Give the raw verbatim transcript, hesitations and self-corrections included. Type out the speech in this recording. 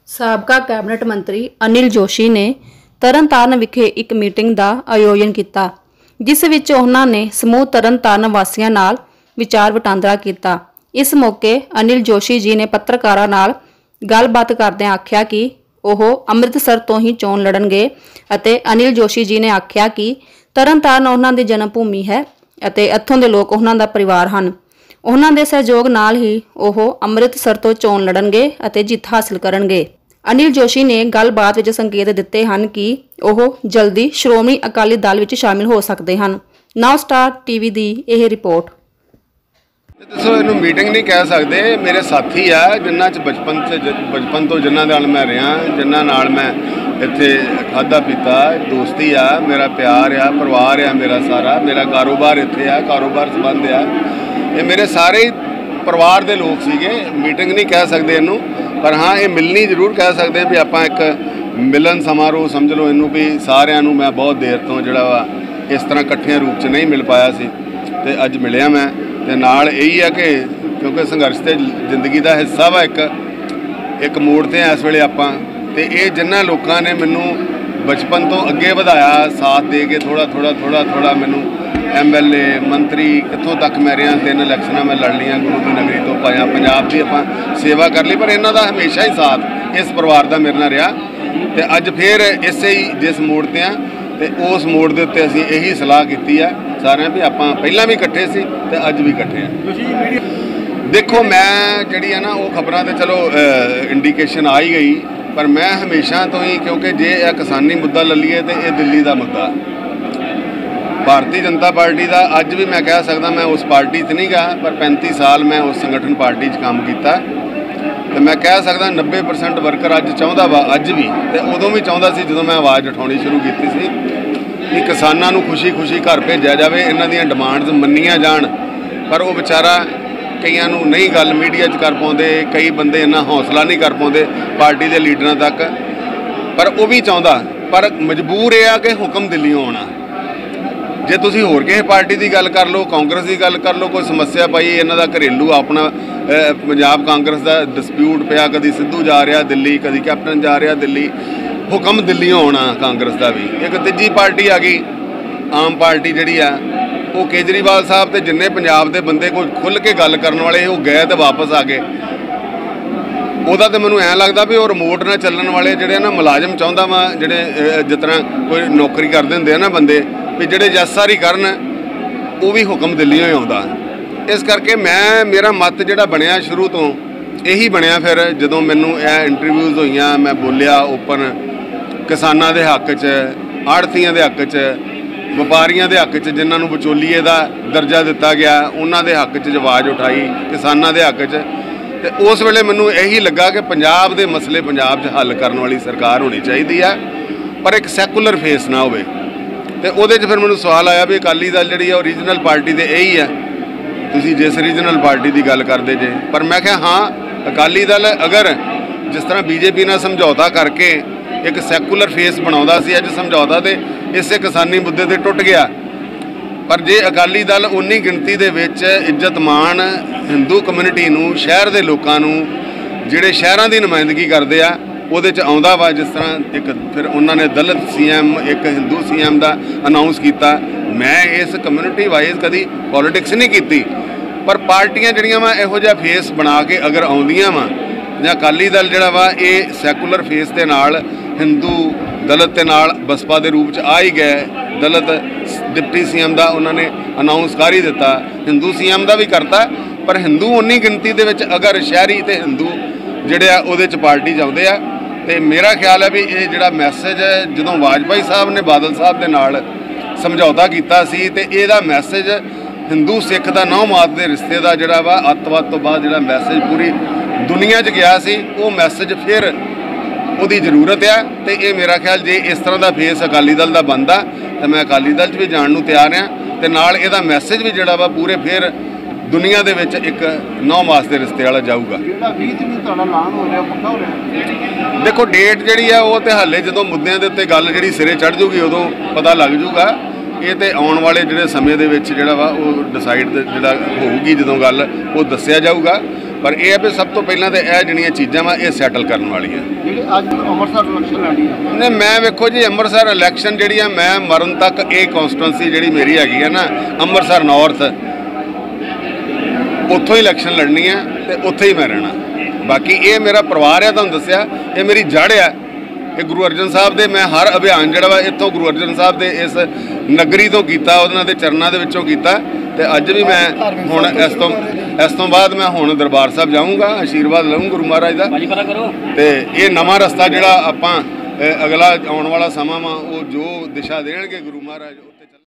ਸਾਬਕਾ ਕੈਬਨਿਟ ਮੰਤਰੀ ਅਨਿਲ ਜੋਸ਼ੀ ਨੇ ਤਰਨਤਾਰਨ ਵਿਖੇ ਇੱਕ ਮੀਟਿੰਗ ਦਾ ਆਯੋਜਨ ਕੀਤਾ, ਜਿਸ ਵਿੱਚ ਉਹਨਾਂ ਨੇ ਸਮੂਹ ਤਰਨਤਾਰਨ ਵਾਸੀਆਂ ਨਾਲ ਵਿਚਾਰ ਵਟਾਂਦਰਾ ਕੀਤਾ। ਇਸ ਮੌਕੇ ਅਨਿਲ ਜੋਸ਼ੀ ਜੀ ਨੇ ਪੱਤਰਕਾਰਾਂ ਨਾਲ ਗੱਲਬਾਤ ਕਰਦਿਆਂ ਆਖਿਆ ਕਿ ਉਹ ਅੰਮ੍ਰਿਤਸਰ ਤੋਂ ਹੀ ਚੋਣ ਲੜਨਗੇ ਅਤੇ ਅਨਿਲ ਜੋਸ਼ੀ ਜੀ ਨੇ ਆਖਿਆ ਕਿ ਤਰਨਤਾਰਨ ਉਹਨਾਂ ਦੀ ਜਨਮ ਭੂਮੀ ਹੈ ਅਤੇ ਇੱਥੋਂ ਦੇ ਲੋਕ ਉਹਨਾਂ ਦਾ ਪਰਿਵਾਰ ਹਨ। ਉਹਨਾਂ ਦੇ ਸਹਿਯੋਗ ਨਾਲ ਹੀ ਉਹ ਅੰਮ੍ਰਿਤਸਰ ਤੋਂ ਚੋਣ ਲੜਨਗੇ ਅਤੇ ਜਿੱਤ ਹਾਸਲ ਕਰਨਗੇ। ਅਨਿਲ ਜੋਸ਼ੀ ਨੇ ਗੱਲਬਾਤ ਵਿੱਚ ਸੰਕੇਤ ਦਿੱਤੇ ਹਨ ਕਿ ਉਹ ਜਲਦੀ ਸ਼੍ਰੋਮਣੀ ਅਕਾਲੀ ਦਲ ਵਿੱਚ ਸ਼ਾਮਿਲ ਹੋ ਸਕਦੇ ਹਨ। ਨਾਓ ਸਟਾਰ ਟੀਵੀ ਦੀ ਇਹ ਰਿਪੋਰਟ। ਦੱਸੋ, ਇਹਨੂੰ ਮੀਟਿੰਗ ਨਹੀਂ ਕਹਿ ਸਕਦੇ, ਮੇਰੇ ਸਾਥੀ ਆ ਜਿਨ੍ਹਾਂ 'ਚ ਬਚਪਨ 'ਚ ਬਚਪਨ ਤੋਂ ਜਿਨ੍ਹਾਂ ਨਾਲ ਮੈਂ ਰਿਹਾ, ਜਿਨ੍ਹਾਂ ਨਾਲ ਮੈਂ ਇੱਥੇ ਖਾਧਾ ਪੀਤਾ, ਦੋਸਤੀ ਆ, ਮੇਰਾ ਪਿਆਰ ਆ, ਪਰਿਵਾਰ ਆ, ਮੇਰਾ ਸਾਰਾ ਮੇਰਾ ਕਾਰੋਬਾਰ ਇੱਥੇ ਆ, ਕਾਰੋਬਾਰ ਸੰਬੰਧ ਆ, ਇਹ ਮੇਰੇ ਸਾਰੇ ਪਰਿਵਾਰ ਦੇ ਲੋਕ ਸੀਗੇ। ਮੀਟਿੰਗ ਨਹੀਂ ਕਹਿ ਸਕਦੇ ਇਹਨੂੰ, ਪਰ ਹਾਂ ਇਹ ਮਿਲਣੀ ਜ਼ਰੂਰ ਕਹਿ ਸਕਦੇ ਹਾਂ ਵੀ ਆਪਾਂ ਇੱਕ ਮਿਲਣ ਸਮਾਰੋਹ ਸਮਝ ਲਓ ਇਹਨੂੰ, ਵੀ ਸਾਰਿਆਂ ਨੂੰ ਮੈਂ ਬਹੁਤ ਦੇਰ ਤੋਂ ਜਿਹੜਾ ਵਾ ਇਸ ਤਰ੍ਹਾਂ ਇਕੱਠਿਆਂ ਰੂਪ 'ਚ ਨਹੀਂ ਮਿਲ ਪਾਇਆ ਸੀ ਅਤੇ ਅੱਜ ਮਿਲਿਆ ਮੈਂ। ਅਤੇ ਨਾਲ ਇਹੀ ਆ ਕਿ ਕਿਉਂਕਿ ਸੰਘਰਸ਼ ਤੇ ਜ਼ਿੰਦਗੀ ਦਾ ਹਿੱਸਾ ਵਾ, ਇੱਕ ਇੱਕ ਮੋੜ 'ਤੇ ਇਸ ਵੇਲੇ ਆਪਾਂ, ਅਤੇ ਇਹ ਜਿਨ੍ਹਾਂ ਲੋਕਾਂ ਨੇ ਮੈਨੂੰ ਬਚਪਨ ਤੋਂ ਅੱਗੇ ਵਧਾਇਆ, ਸਾਥ ਦੇ ਕੇ ਥੋੜ੍ਹਾ ਥੋੜ੍ਹਾ ਥੋੜ੍ਹਾ ਥੋੜ੍ਹਾ ਮੈਨੂੰ ਐਮ ਐਲ ਏ ਮੰਤਰੀ ਕਿੱਥੋਂ ਤੱਕ ਮੈਂ ਰਿਹਾ, ਤਿੰਨ ਇਲੈਕਸ਼ਨਾਂ ਮੈਂ ਲੜ ਲਈਆਂ, ਗੁਰੂ ਦੀ ਨਗਰੀ ਤੋਂ ਪਾਇਆ, ਪੰਜਾਬ ਦੀ ਆਪਾਂ ਸੇਵਾ ਕਰ ਲਈ, ਪਰ ਇਹਨਾਂ ਦਾ ਹਮੇਸ਼ਾ ਹੀ ਸਾਥ ਇਸ ਪਰਿਵਾਰ ਦਾ ਮੇਰੇ ਨਾਲ ਰਿਹਾ। ਅਤੇ ਅੱਜ ਫਿਰ ਇਸੇ ਹੀ ਜਿਸ ਮੋੜ 'ਤੇ ਆ ਅਤੇ ਉਸ ਮੋੜ ਦੇ ਉੱਤੇ ਅਸੀਂ ਇਹੀ ਸਲਾਹ ਕੀਤੀ ਆ ਸਾਰਿਆਂ ਵੀ ਆਪਾਂ ਪਹਿਲਾਂ ਵੀ ਇਕੱਠੇ ਸੀ ਅਤੇ ਅੱਜ ਵੀ ਇਕੱਠੇ ਆ। ਦੇਖੋ, ਮੈਂ ਜਿਹੜੀ ਆ ਨਾ ਉਹ ਖਬਰਾਂ 'ਤੇ ਚਲੋ ਇੰਡੀਕੇਸ਼ਨ ਆ ਹੀ ਗਈ, ਪਰ ਮੈਂ ਹਮੇਸ਼ਾ ਤੋਂ ਹੀ, ਕਿਉਂਕਿ ਜੇ ਇਹ ਕਿਸਾਨੀ ਮੁੱਦਾ ਲੈ ਲਈਏ ਤਾਂ ਇਹ ਦਿੱਲੀ ਦਾ ਮੁੱਦਾ, ਭਾਰਤੀ ਜਨਤਾ ਪਾਰਟੀ ਦਾ। ਅੱਜ ਵੀ ਮੈਂ ਕਹਿ ਸਕਦਾ ਮੈਂ ਉਸ ਪਾਰਟੀ 'ਚ ਨਹੀਂ ਗਾ, ਪਰ ਪੈਂਤੀ ਸਾਲ ਮੈਂ ਉਸ ਸੰਗਠਨ ਪਾਰਟੀ 'ਚ ਕੰਮ ਕੀਤਾ, ਅਤੇ ਮੈਂ ਕਹਿ ਸਕਦਾ ਨੱਬੇ ਪਰਸੈਂਟ ਵਰਕਰ ਅੱਜ ਚਾਹੁੰਦਾ ਵਾ, ਅੱਜ ਵੀ, ਅਤੇ ਉਦੋਂ ਵੀ ਚਾਹੁੰਦਾ ਸੀ ਜਦੋਂ ਮੈਂ ਆਵਾਜ਼ ਉਠਾਉਣੀ ਸ਼ੁਰੂ ਕੀਤੀ ਸੀ ਕਿ ਕਿਸਾਨਾਂ ਨੂੰ ਖੁਸ਼ੀ ਖੁਸ਼ੀ ਘਰ ਭੇਜਿਆ ਜਾਵੇ, ਇਹਨਾਂ ਦੀਆਂ ਡਿਮਾਂਡਸ ਮੰਨੀਆਂ ਜਾਣ। ਪਰ ਉਹ ਵਿਚਾਰਾ ਕਈਆਂ ਨੂੰ ਨਹੀਂ ਗੱਲ ਮੀਡੀਆ 'ਚ ਕਰ ਪਾਉਂਦੇ, ਕਈ ਬੰਦੇ ਇੰਨਾ ਹੌਸਲਾ ਨਹੀਂ ਕਰ ਪਾਉਂਦੇ ਪਾਰਟੀ ਦੇ ਲੀਡਰਾਂ ਤੱਕ, ਪਰ ਉਹ ਵੀ ਚਾਹੁੰਦਾ, ਪਰ ਮਜਬੂਰ ਇਹ ਆ ਕਿ ਹੁਕਮ ਦਿੱਲੀੋਂ ਆਉਣਾ। ਜੇ ਤੁਸੀਂ ਹੋਰ ਕਿਸੇ ਪਾਰਟੀ ਦੀ ਗੱਲ ਕਰ ਲਓ, ਕਾਂਗਰਸ ਦੀ ਗੱਲ ਕਰ ਲਓ, ਕੋਈ ਸਮੱਸਿਆ ਪਈ ਇਹਨਾਂ ਦਾ ਘਰੇਲੂ ਆਪਣਾ ਪੰਜਾਬ ਕਾਂਗਰਸ ਦਾ ਡਿਸਪਿਊਟ ਪਿਆ, ਕਦੀ ਸਿੱਧੂ ਜਾ ਰਿਹਾ ਦਿੱਲੀ, ਕਦੀ ਕੈਪਟਨ ਜਾ ਰਿਹਾ ਦਿੱਲੀ, ਹੁਕਮ ਦਿੱਲੀੋਂ ਆਉਣਾ ਕਾਂਗਰਸ ਦਾ ਵੀ। ਇੱਕ ਤੀਜੀ ਪਾਰਟੀ ਆ ਗਈ ਆਮ ਪਾਰਟੀ ਜਿਹੜੀ ਆ, ਉਹ ਕੇਜਰੀਵਾਲ ਸਾਹਿਬ ਅਤੇ ਜਿੰਨੇ ਪੰਜਾਬ ਦੇ ਬੰਦੇ ਕੋਈ ਖੁੱਲ੍ਹ ਕੇ ਗੱਲ ਕਰਨ ਵਾਲੇ ਉਹ ਗਏ ਅਤੇ ਵਾਪਸ ਆ ਗਏ। ਉਹਦਾ ਤਾਂ ਮੈਨੂੰ ਐਂ ਲੱਗਦਾ ਵੀ ਉਹ ਰਿਮੋਟ ਨਾਲ ਚੱਲਣ ਵਾਲੇ ਜਿਹੜੇ ਨਾ ਮੁਲਾਜ਼ਮ ਚਾਹੁੰਦਾ ਵਾ, ਜਿਹੜੇ ਜਿਸ ਤਰ੍ਹਾਂ ਕੋਈ ਨੌਕਰੀ ਕਰਦੇ ਹੁੰਦੇ ਆ ਨਾ ਬੰਦੇ, ਵੀ ਜਿਹੜੇ ਜੱਜਸਾਰੀ ਕਰਨ, ਉਹ ਵੀ ਹੁਕਮ ਦਿੱਲੀੋਂ ਹੀ ਆਉਂਦਾ। ਇਸ ਕਰਕੇ ਮੈਂ ਮੇਰਾ ਮਤ ਜਿਹੜਾ ਬਣਿਆ ਸ਼ੁਰੂ ਤੋਂ ਇਹੀ ਬਣਿਆ। ਫਿਰ ਜਦੋਂ ਮੈਨੂੰ ਇਹ ਇੰਟਰਵਿਊਜ਼ ਹੋਈਆਂ, ਮੈਂ ਬੋਲਿਆ ਓਪਨ, ਕਿਸਾਨਾਂ ਦੇ ਹੱਕ 'ਚ, ਆੜ੍ਹਤੀਆਂ ਦੇ ਹੱਕ 'ਚ, ਵਪਾਰੀਆਂ ਦੇ ਹੱਕ 'ਚ, ਜਿਨ੍ਹਾਂ ਨੂੰ ਵਿਚੋਲੀਏ ਦਾ ਦਰਜਾ ਦਿੱਤਾ ਗਿਆ ਉਹਨਾਂ ਦੇ ਹੱਕ 'ਚ ਆਵਾਜ਼ ਉਠਾਈ, ਕਿਸਾਨਾਂ ਦੇ ਹੱਕ 'ਚ। ਅਤੇ ਉਸ ਵੇਲੇ ਮੈਨੂੰ ਇਹੀ ਲੱਗਾ ਕਿ ਪੰਜਾਬ ਦੇ ਮਸਲੇ ਪੰਜਾਬ 'ਚ ਹੱਲ ਕਰਨ ਵਾਲੀ ਸਰਕਾਰ ਹੋਣੀ ਚਾਹੀਦੀ ਹੈ, ਪਰ ਇੱਕ ਸੈਕੂਲਰ ਫੇਸ ਨਾ ਹੋਵੇ। ਅਤੇ ਉਹਦੇ 'ਚ ਫਿਰ ਮੈਨੂੰ ਸਵਾਲ ਆਇਆ ਵੀ ਅਕਾਲੀ ਦਲ ਜਿਹੜੀ ਆ ਉਹ ਰੀਜਨਲ ਪਾਰਟੀ ਦੇ ਇਹੀ ਹੈ, ਤੁਸੀਂ ਜਿਸ ਰੀਜਨਲ ਪਾਰਟੀ ਦੀ ਗੱਲ ਕਰਦੇ ਜੇ। ਪਰ ਮੈਂ ਕਿਹਾ ਹਾਂ, ਅਕਾਲੀ ਦਲ ਅਗਰ ਜਿਸ ਤਰ੍ਹਾਂ ਬੀਜੇਪੀ ਨਾਲ ਸਮਝੌਤਾ ਕਰਕੇ ਇੱਕ ਸੈਕੂਲਰ ਫੇਸ ਬਣਾਉਂਦਾ ਸੀ, ਅੱਜ ਸਮਝੌਤਾ ਤੇ ਇਸੇ ਕਿਸਾਨੀ ਮੁੱਦੇ 'ਤੇ ਟੁੱਟ ਗਿਆ। ਪਰ ਜੇ ਅਕਾਲੀ ਦਲ ਉਨੀ ਗਿਣਤੀ ਦੇ ਵਿੱਚ ਇੱਜ਼ਤ ਮਾਣ ਹਿੰਦੂ ਕਮਿਊਨਿਟੀ ਨੂੰ, ਸ਼ਹਿਰ ਦੇ ਲੋਕਾਂ ਨੂੰ, ਜਿਹੜੇ ਸ਼ਹਿਰਾਂ ਦੀ ਨੁਮਾਇੰਦਗੀ ਕਰਦੇ ਆ, ਉਹਦੇ 'ਚ ਆਉਂਦਾ ਵਾ, ਜਿਸ ਤਰ੍ਹਾਂ ਇੱਕ ਫਿਰ ਉਹਨਾਂ ਨੇ ਦਲਿਤ ਸੀ ਐਮ, ਇੱਕ ਹਿੰਦੂ ਸੀ ਐਮ ਦਾ ਅਨਾਊਂਸ ਕੀਤਾ। ਮੈਂ ਇਸ ਕਮਿਊਨਿਟੀ ਵਾਈਜ਼ ਕਦੀ ਪੋਲੀਟਿਕਸ ਨਹੀਂ ਕੀਤੀ, ਪਰ ਪਾਰਟੀਆਂ ਜਿਹੜੀਆਂ ਵਾ ਇਹੋ ਜਿਹਾ ਫੇਸ ਬਣਾ ਕੇ ਅਗਰ ਆਉਂਦੀਆਂ ਵਾ, ਜਾਂ ਅਕਾਲੀ ਦਲ ਜਿਹੜਾ ਵਾ ਇਹ ਸੈਕੂਲਰ ਫੇਸ ਦੇ ਨਾਲ ਹਿੰਦੂ ਦਲਿਤ ਦੇ ਨਾਲ ਬਸਪਾ ਦੇ ਰੂਪ 'ਚ ਆ ਹੀ ਗਏ। ਦਲਿਤ ਡਿਪਟੀ ਸੀ ਐਮ ਦਾ ਉਹਨਾਂ ਨੇ ਅਨਾਊਂਸ ਕਰ ਹੀ ਦਿੱਤਾ, ਹਿੰਦੂ ਸੀ ਐਮ ਦਾ ਵੀ ਕਰਤਾ, ਪਰ ਹਿੰਦੂ ਉਨੀ ਗਿਣਤੀ ਦੇ ਵਿੱਚ ਅਗਰ ਸ਼ਹਿਰੀ ਅਤੇ ਹਿੰਦੂ ਜਿਹੜੇ ਆ ਉਹਦੇ 'ਚ ਪਾਰਟੀ ਚਾਹੁੰਦੇ ਆ। ਅਤੇ ਮੇਰਾ ਖਿਆਲ ਹੈ ਵੀ ਇਹ ਜਿਹੜਾ ਮੈਸੇਜ ਜਦੋਂ ਵਾਜਪਾਈ ਸਾਹਿਬ ਨੇ ਬਾਦਲ ਸਾਹਿਬ ਦੇ ਨਾਲ ਸਮਝੌਤਾ ਕੀਤਾ ਸੀ, ਅਤੇ ਇਹਦਾ ਮੈਸੇਜ ਹਿੰਦੂ ਸਿੱਖ ਦਾ ਨੌ ਮਾਤ ਦੇ ਰਿਸ਼ਤੇ ਦਾ ਜਿਹੜਾ ਵਾ ਅੱਤਵਾਦ ਤੋਂ ਬਾਅਦ ਜਿਹੜਾ ਮੈਸੇਜ ਪੂਰੀ ਦੁਨੀਆ 'ਚ ਗਿਆ ਸੀ, ਉਹ ਮੈਸੇਜ ਫਿਰ ਉਹਦੀ ਜ਼ਰੂਰਤ ਆ। ਅਤੇ ਇਹ ਮੇਰਾ ਖਿਆਲ ਜੇ ਇਸ ਤਰ੍ਹਾਂ ਦਾ ਫੇਸ ਅਕਾਲੀ ਦਲ ਦਾ ਬਣਦਾ ਤਾਂ ਮੈਂ ਅਕਾਲੀ ਦਲ 'ਚ ਵੀ ਜਾਣ ਨੂੰ ਤਿਆਰ ਹਾਂ, ਅਤੇ ਨਾਲ ਇਹਦਾ ਮੈਸੇਜ ਵੀ ਜਿਹੜਾ ਵਾ ਪੂਰੇ ਫਿਰ ਦੁਨੀਆ ਦੇ ਵਿੱਚ ਇੱਕ ਨੌ ਮਾਸ ਦੇ ਰਿਸ਼ਤੇ ਵਾਲਾ ਜਾਊਗਾ। ਦੇਖੋ, ਡੇਟ ਜਿਹੜੀ ਆ ਉਹ ਤਾਂ ਹਾਲੇ ਜਦੋਂ ਮੁੱਦਿਆਂ ਦੇ ਉੱਤੇ ਗੱਲ ਜਿਹੜੀ ਸਿਰੇ ਚੜ੍ਹ ਜੂਗੀ ਉਦੋਂ ਪਤਾ ਲੱਗ ਜੂਗਾ। ਇਹ ਤੇ ਆਉਣ वाले ਜਿਹੜੇ ਸਮੇਂ ਦੇ ਵਿੱਚ ਜਿਹੜਾ ਵਾ ਉਹ ਡਿਸਾਈਡ ਜਿਹੜਾ ਹੋਊਗੀ ਜਦੋਂ ਗੱਲ ਉਹ ਦੱਸਿਆ ਜਾਊਗਾ। पर यह है भी सब तो पहला तो यह ਜਿਹੜੀਆਂ चीज़ां वा ये सैटल करने वाली ਅੱਜ ਅੰਮ੍ਰਿਤਸਰ ਇਲੈਕਸ਼ਨ ਲੜੀ ਹੈ ने मैं वेखो जी ਅੰਮ੍ਰਿਤਸਰ इलैक्शन जी मैं मरण तक ये कॉन्स्टिट्यूंसी जी मेरी हैगी है ना ਅੰਮ੍ਰਿਤਸਰ नॉर्थ उत्थों ही इलैक्शन लड़नी है तो उत्थे ही मैं रहना बाकी ये मेरा परिवार है तुहानूं दस्सिया ये मेरी जड़ है ये गुरु अर्जन साहब दे मैं हर अभियान जिहड़ा वा इत्थों गुरु अर्जन साहब दे इस नगरी तो कीता उन्हां दे चरनां दे विचों कीता ते अज भी मैं हुण इस तो इस तो बाद मैं हुण दरबार साहब जाऊँगा आशीर्वाद लऊँ गुरु महाराज दा ते ये नवां रस्ता जिहड़ा आपां अगला आउण वाला समां वा वो जो दिशा देणगे गुरु महाराज